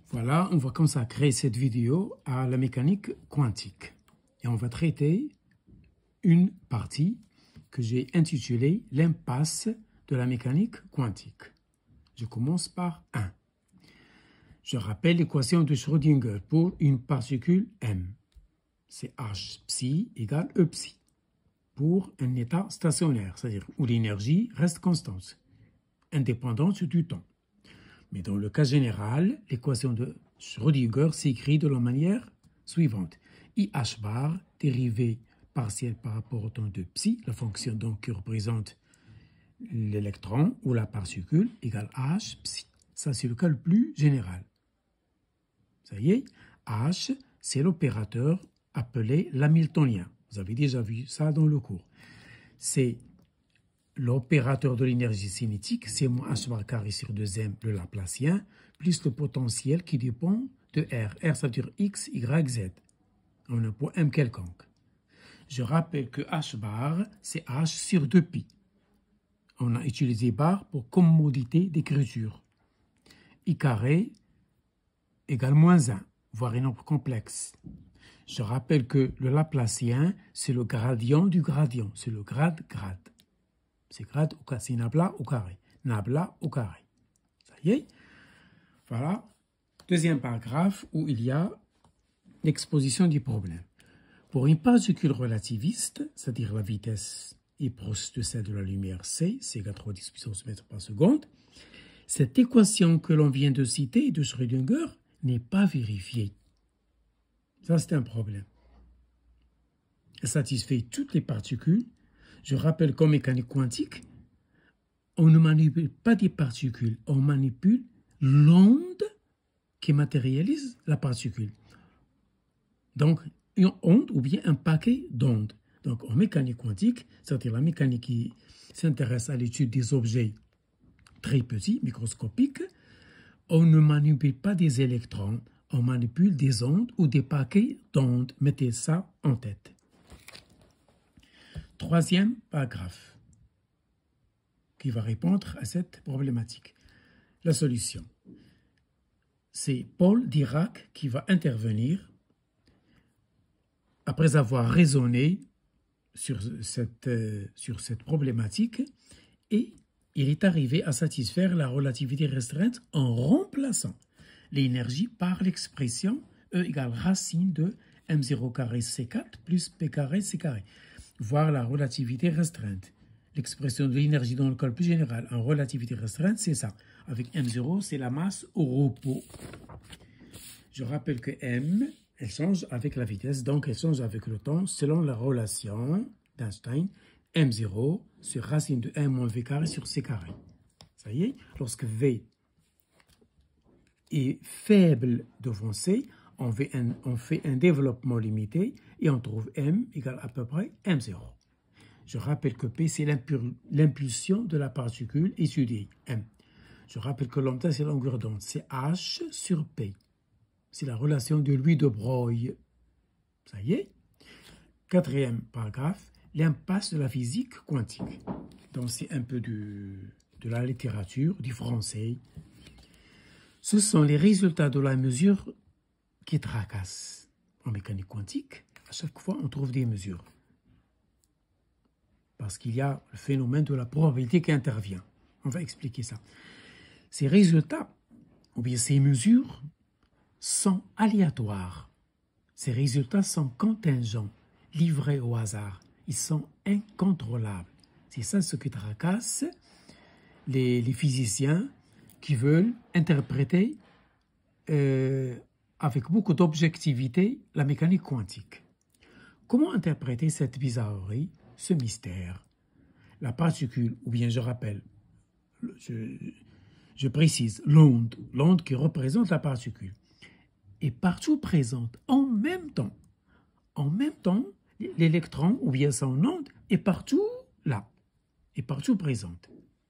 Voilà, on va consacrer cette vidéo à la mécanique quantique. Et on va traiter une partie que j'ai intitulée « L'impasse de la mécanique quantique ». Je commence par 1. Je rappelle l'équation de Schrödinger pour une particule M. C'est H psi égale E psi pour un état stationnaire, c'est-à-dire où l'énergie reste constante, indépendante du temps. Mais dans le cas général, l'équation de Schrödinger s'écrit de la manière suivante. IH bar, dérivée partielle par rapport au temps de psi, la fonction donc qui représente l'électron ou la particule, égale H psi. Ça, c'est le cas le plus général. Ça y est, H, c'est l'opérateur appelé l'hamiltonien. Vous avez déjà vu ça dans le cours. C'est l'opérateur de l'énergie cinétique, c'est moins h bar carré sur 2m le Laplacien, plus le potentiel qui dépend de R. R, ça veut dire x, y, z. On a un point m quelconque. Je rappelle que h bar, c'est h sur 2pi. On a utilisé bar pour commodité d'écriture. I carré égale moins 1, voire un nombre complexe. Je rappelle que le Laplacien, c'est le gradient du gradient, c'est le grade-grade. C'est grade au carré, c'est nabla au carré. Nabla au carré. Ça y est. Voilà. Deuxième paragraphe où il y a l'exposition du problème. Pour une particule relativiste, c'est-à-dire la vitesse est proche de celle de la lumière c, c'est égale 3 10 puissance mètre par seconde, cette équation que l'on vient de citer de Schrödinger n'est pas vérifiée. Ça, c'est un problème. Elle satisfait toutes les particules. Je rappelle qu'en mécanique quantique, on ne manipule pas des particules, on manipule l'onde qui matérialise la particule. Donc, une onde ou bien un paquet d'ondes. Donc, en mécanique quantique, c'est-à-dire la mécanique qui s'intéresse à l'étude des objets très petits, microscopiques, on ne manipule pas des électrons, on manipule des ondes ou des paquets d'ondes. Mettez ça en tête. Troisième paragraphe qui va répondre à cette problématique. La solution. C'est Paul Dirac qui va intervenir après avoir raisonné sur cette problématique et il est arrivé à satisfaire la relativité restreinte en remplaçant l'énergie par l'expression E égale racine de m0 carré c4 plus p carré c carré. Voir la relativité restreinte. L'expression de l'énergie dans le cas le plus général en relativité restreinte, c'est ça. Avec m0, c'est la masse au repos. Je rappelle que m, elle change avec la vitesse, donc elle change avec le temps selon la relation d'Einstein, m0 sur racine de m moins v carré sur c carré. Ça y est, lorsque v est faible devant c, on fait un développement limité et on trouve m égale à peu près m0. Je rappelle que p, c'est l'impulsion de la particule étudiée, m. Je rappelle que lambda, c'est la longueur d'onde, c'est h sur p. C'est la relation de Louis de Broglie. Ça y est. Quatrième paragraphe, l'impasse de la physique quantique. Donc, c'est un peu de la littérature, du français. Ce sont les résultats de la mesure qui tracassent. En mécanique quantique, à chaque fois, on trouve des mesures. Parce qu'il y a le phénomène de la probabilité qui intervient. On va expliquer ça. Ces résultats, ou bien ces mesures, sont aléatoires. Ces résultats sont contingents, livrés au hasard. Ils sont incontrôlables. C'est ça ce qui tracasse les physiciens qui veulent interpréter avec beaucoup d'objectivité la mécanique quantique. Comment interpréter cette bizarrerie, ce mystère? La particule, ou bien je rappelle, je précise, l'onde qui représente la particule, est partout présente en même temps. En même temps, l'électron, ou bien son onde, est partout là, est partout présente.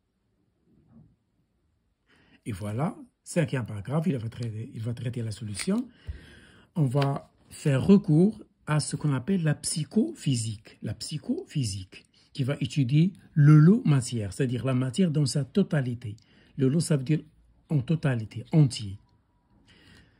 Et voilà, cinquième paragraphe, il va traiter la solution. On va faire recours à ce qu'on appelle la psychophysique. La psychophysique, qui va étudier le lot matière, c'est-à-dire la matière dans sa totalité. Le lot, ça veut dire en totalité, entier.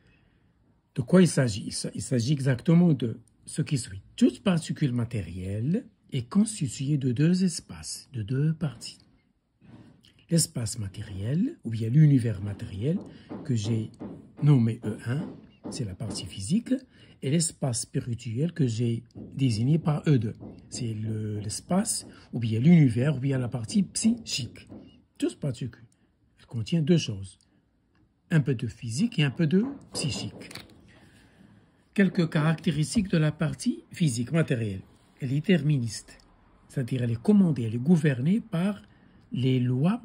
De quoi il s'agit? Il s'agit exactement de ce qui suit. Toute particule matérielle est constituée de deux espaces, de deux parties. L'espace matériel, ou bien l'univers matériel, que j'ai nommé E1, c'est la partie physique, et l'espace spirituel que j'ai désigné par E2, c'est l'espace, ou bien l'univers, ou bien la partie psychique. Toute particule, elle contient deux choses, un peu de physique et un peu de psychique. Quelques caractéristiques de la partie physique matérielle. Elle est déterministe, c'est-à-dire elle est commandée, elle est gouvernée par les lois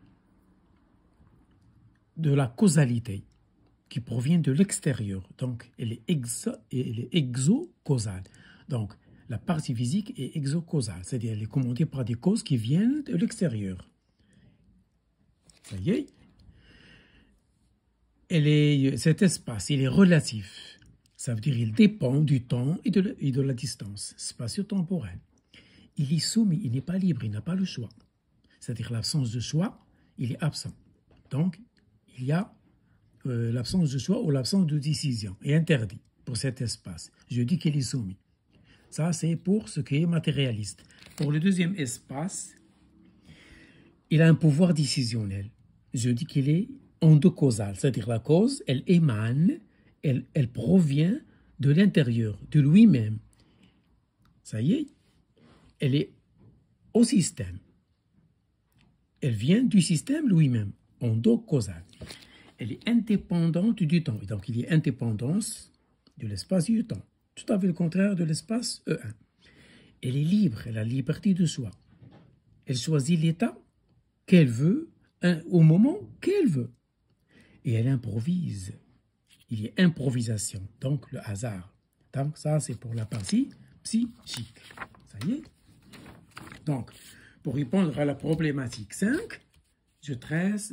de la causalité qui proviennent de l'extérieur. Donc, elle est exocausale. Donc, la partie physique est exocausale, c'est-à-dire elle est commandée par des causes qui viennent de l'extérieur. Ça y est, cet espace, il est relatif. Ça veut dire qu'il dépend du temps et de la distance spatio-temporelle. Il est soumis, il n'est pas libre, il n'a pas le choix. C'est-à-dire l'absence de choix, il est absent. Donc, il y a l'absence de choix ou l'absence de décision est interdit pour cet espace. Je dis qu'il est soumis. Ça, c'est pour ce qui est matérialiste. Pour le deuxième espace, il a un pouvoir décisionnel. Je dis qu'il est endocausal, c'est-à-dire la cause, elle émane, elle provient de l'intérieur, de lui-même. Ça y est, elle est au système. Elle vient du système lui-même, endocausal. Elle est indépendante du temps. Et donc, il y a indépendance de l'espace et du temps. Tout à fait le contraire de l'espace E1. Elle est libre, elle a la liberté de choix. Elle choisit l'état qu'elle veut au moment qu'elle veut. Et elle improvise. Il y a improvisation, donc le hasard. Donc, ça, c'est pour la partie psychique. Ça y est? Donc, pour répondre à la problématique 5, je traite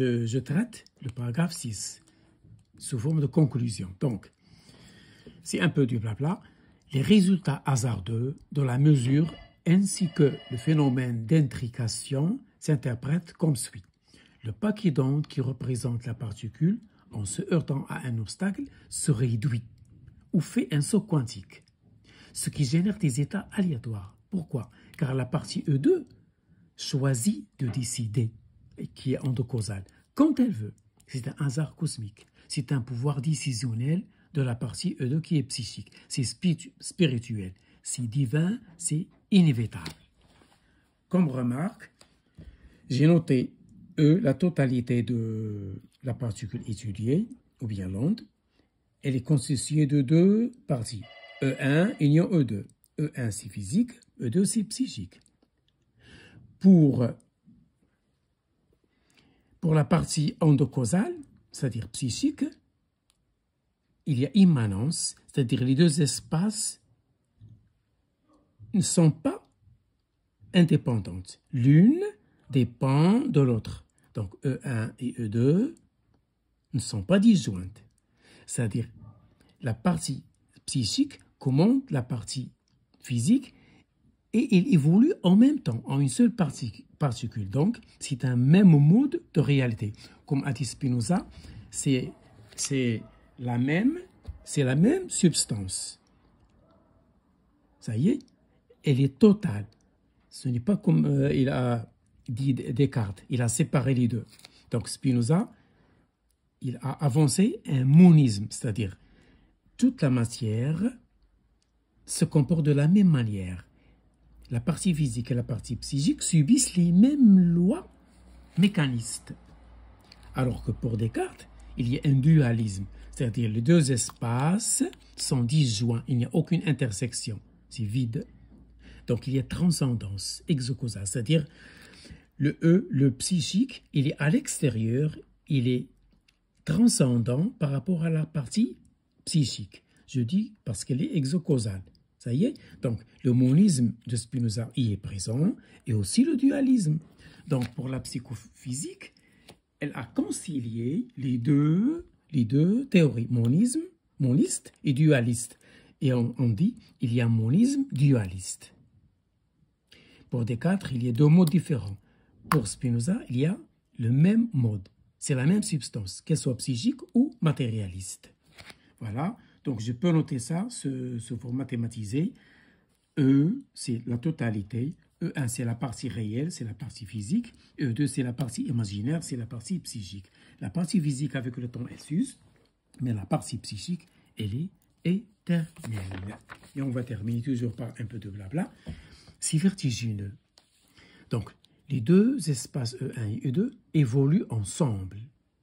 le paragraphe 6 sous forme de conclusion. Donc, c'est un peu du blabla. Les résultats hasardeux de la mesure ainsi que le phénomène d'intrication s'interprètent comme suit. Le paquet d'ondes qui représente la particule, en se heurtant à un obstacle, se réduit ou fait un saut quantique, ce qui génère des états aléatoires. Pourquoi? Car la partie E2 choisit de décider, qui est endocausale, quand elle veut. C'est un hasard cosmique. C'est un pouvoir décisionnel de la partie E2 qui est psychique. C'est spirituel. C'est divin, c'est inévitable. Comme remarque, j'ai noté E, la totalité de la particule étudiée, ou bien l'onde. Elle est constituée de deux parties. E1, union E2. E1, c'est physique, E2, c'est psychique. Pour la partie endocausale, c'est-à-dire psychique, il y a immanence, c'est-à-dire les deux espaces ne sont pas indépendantes. L'une dépend de l'autre. Donc E1 et E2 ne sont pas disjointes. C'est-à-dire la partie psychique commande la partie physique et il évolue en même temps, en une seule particule. Donc, c'est un même mode de réalité. Comme a dit Spinoza, c'est la même substance. Ça y est, elle est totale. Ce n'est pas comme il a dit Descartes, il a séparé les deux. Donc, Spinoza, il a avancé un monisme, c'est-à-dire toute la matière se comporte de la même manière. La partie physique et la partie psychique subissent les mêmes lois mécanistes. Alors que pour Descartes, il y a un dualisme, c'est-à-dire les deux espaces sont disjoints, il n'y a aucune intersection, c'est vide. Donc il y a transcendance exocausale, c'est-à-dire le psychique, il est à l'extérieur, il est transcendant par rapport à la partie psychique. Je dis parce qu'elle est exocausale. Ça y est, donc le monisme de Spinoza y est présent et aussi le dualisme. Donc pour la psychophysique, elle a concilié les deux théories, moniste et dualiste. Et on dit il y a un monisme dualiste. Pour Descartes, il y a deux modes différents. Pour Spinoza, il y a le même mode. C'est la même substance, qu'elle soit psychique ou matérialiste. Voilà, donc je peux noter ça, ce format thématisé. E, c'est la totalité. E1, c'est la partie réelle, c'est la partie physique. E2, c'est la partie imaginaire, c'est la partie psychique. La partie physique, avec le temps, elle s'use, mais la partie psychique, elle est éternelle. Et on va terminer toujours par un peu de blabla. C'est vertigineux. Donc, les deux espaces E1 et E2 évoluent ensemble.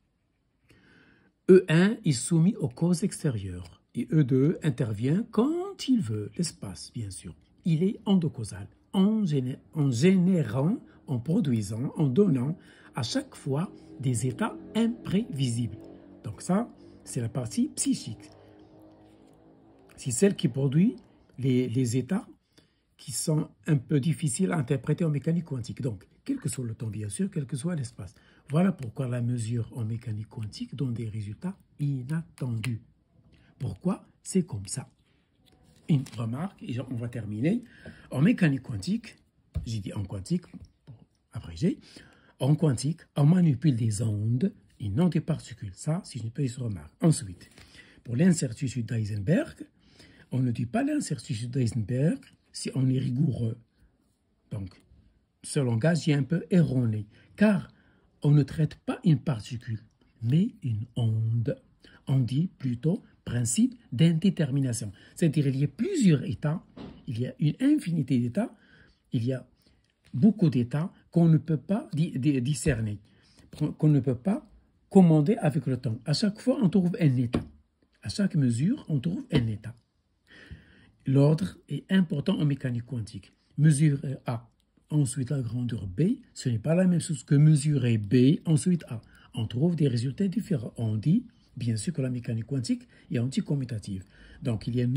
E1 est soumis aux causes extérieures et E2 intervient quand il veut, l'espace, bien sûr. Il est endocausal, en générant, en produisant, en donnant à chaque fois des états imprévisibles. Donc ça, c'est la partie psychique. C'est celle qui produit les états qui sont un peu difficiles à interpréter en mécanique quantique. Donc, quel que soit le temps, bien sûr, quel que soit l'espace. Voilà pourquoi la mesure en mécanique quantique donne des résultats inattendus. Pourquoi c'est comme ça? Une remarque, et on va terminer. En mécanique quantique, j'ai dit en quantique, pour abréger, en quantique, on manipule des ondes et non des particules. Ça, c'est une petite remarque. Ensuite, pour l'incertitude d'Heisenberg, on ne dit pas l'incertitude d'Heisenberg si on est rigoureux. Donc, ce langage est un peu erroné, car on ne traite pas une particule, mais une onde. On dit plutôt principe d'indétermination. C'est-à-dire qu'il y a plusieurs états, il y a une infinité d'états, il y a beaucoup d'états qu'on ne peut pas discerner, qu'on ne peut pas commander avec le temps. À chaque fois, on trouve un état. À chaque mesure, on trouve un état. L'ordre est important en mécanique quantique. Mesurer A, ensuite la grandeur B, ce n'est pas la même chose que mesurer B, ensuite A. On trouve des résultats différents. On dit, bien sûr, que la mécanique quantique est anticommutative. Donc, il y a une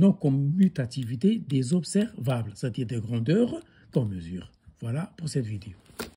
non-commutativité des observables, c'est-à-dire des grandeurs qu'on mesure. Voilà pour cette vidéo.